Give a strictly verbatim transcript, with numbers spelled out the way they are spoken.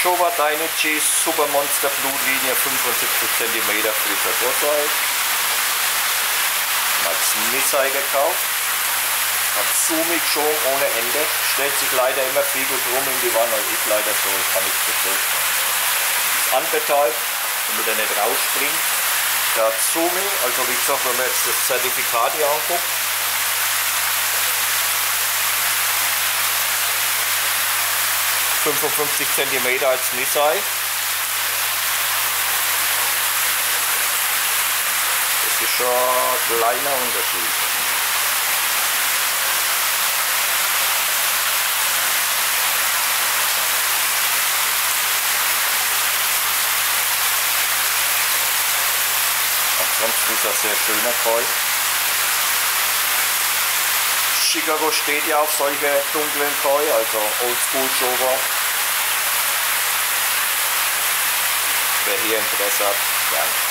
Showa Dainichi Super Monster Blutlinie fünfundsiebzig Zentimeter Frischer Gossei. Als Missei gekauft. Hat Sumik schon ohne Ende. Stellt sich leider immer viel gut rum in die Wanne. Ist leider so, ich kann nichts dafür. Ist anbetalt, damit er nicht rausspringt. Der hat Sumi, also wie gesagt, wenn man jetzt das Zertifikat hier anguckt. fünfundfünfzig Zentimeter als Missei. Das ist schon ein kleiner Unterschied. Ansonsten ist das sehr schöner Koi. Chicago steht ja auf solche dunklen Koi, also Oldschool Showa. Wer hier Interesse hat, gerne.